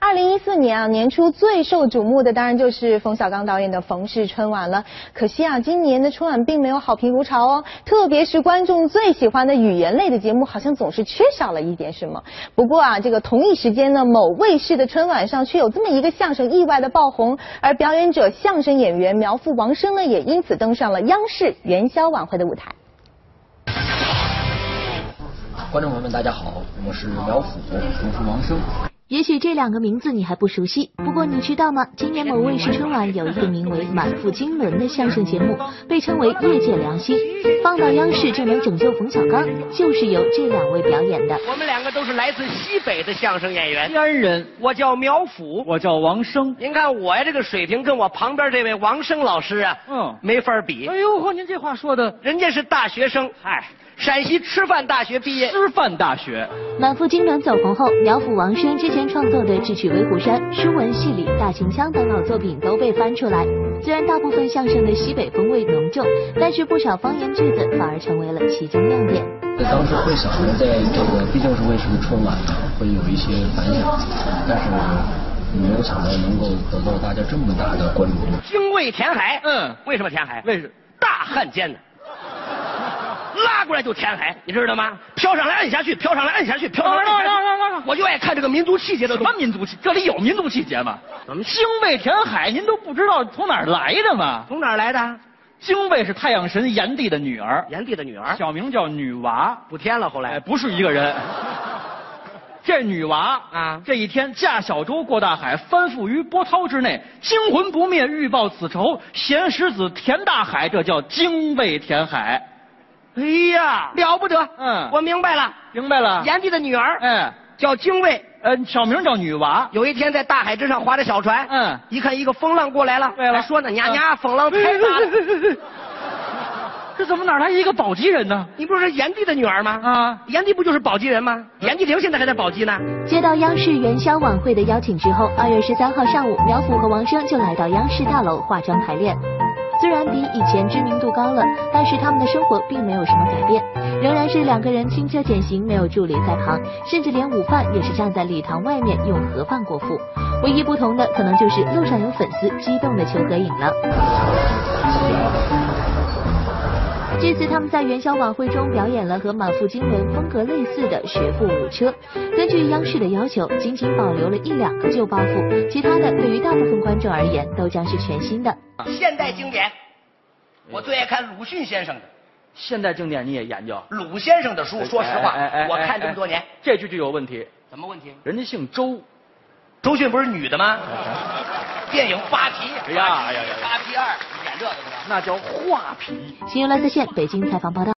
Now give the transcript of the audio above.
2014年啊，年初最受瞩目的当然就是冯小刚导演的冯氏春晚了。可惜啊，今年的春晚并没有好评如潮哦，特别是观众最喜欢的语言类的节目，好像总是缺少了一点什么。不过啊，这个同一时间呢，某卫视的春晚上却有这么一个相声意外的爆红，而表演者相声演员苗阜、王声呢，也因此登上了央视元宵晚会的舞台。 观众朋友们，大家好，我是苗阜，我是王声。 也许这两个名字你还不熟悉，不过你知道吗？今年某卫视春晚有一个名为《满腹经纶》的相声节目，被称为业界良心，放到央视就能拯救冯小刚，就是由这两位表演的。 我们两个都是来自西北的相声演员， 西安人。 我叫苗阜， 我叫王声。 您看我呀，这个水平跟我旁边这位王声老师啊，没法比。 哎呦呵，您这话说的， 人家是大学生，陕西师范大学毕业。 师范大学。 满腹经纶走红后，苗阜、王声之前创作的《智取威虎山》《书文戏理》《大秦腔》等老作品都被翻出来。虽然大部分相声的西北风味浓重，但是不少方言句子反而成为了其中亮点。 当时会想着在这个毕竟是卫视的春晚会有一些反响，但是没有想到能够得到大家这么大的关注度。 精卫填海，为什么填海？ 为什么？ 大汉奸呢？拉过来就填海，你知道吗？飘上来摁下去，飘上来摁下去，飘上来摁下去。我就爱看这个民族气节的。 什么民族气？这里有民族气节吗？ 怎么精卫填海？您都不知道从哪儿来的吗？ 从哪儿来的？ 精卫是太阳神炎帝的女儿， 炎帝的女儿， 小名叫女娃， 不填了。后来不是一个人。这女娃啊， 这一天驾小舟过大海，翻覆于波涛之内，惊魂不灭，欲报此仇，衔石子填大海，这叫精卫填海。 哎呀，了不得！我明白了， 明白了。 炎帝的女儿，叫精卫， 小名叫女娃。 有一天在大海之上划着小船，一看一个风浪过来了， 对了， 还说呢，呀，风浪太大了。 这怎么哪来一个宝鸡人呢？ 你不是炎帝的女儿吗？炎帝不就是宝鸡人吗？炎帝陵现在还在宝鸡呢。 接到央视元宵晚会的邀请之后，2月13号上午，苗阜和王声就来到央视大楼化妆排练。虽然比以前知名度高了，但是他们的生活并没有什么改变，仍然是两个人轻车简行，没有助理在旁，甚至连午饭也是站在礼堂外面用盒饭果腹。唯一不同的可能就是路上有粉丝激动的求合影了。这次他们在元宵晚会中表演了和满腹经纶风格类似的学富五车，根据央视的要求，仅保留了1-2个旧包袱，其他的对于大部分观众而言都将是全新的。 现代经典，我最爱看鲁迅先生的。 现代经典你也研究？ 鲁先生的书，说实话，我看这么多年， 这句就有问题。 怎么问题？ 人家姓周， 周迅不是女的吗？电影《扒皮》 呀， 扒皮2演这个是吧？ 那叫画皮。 新闻来自线北京采访报道。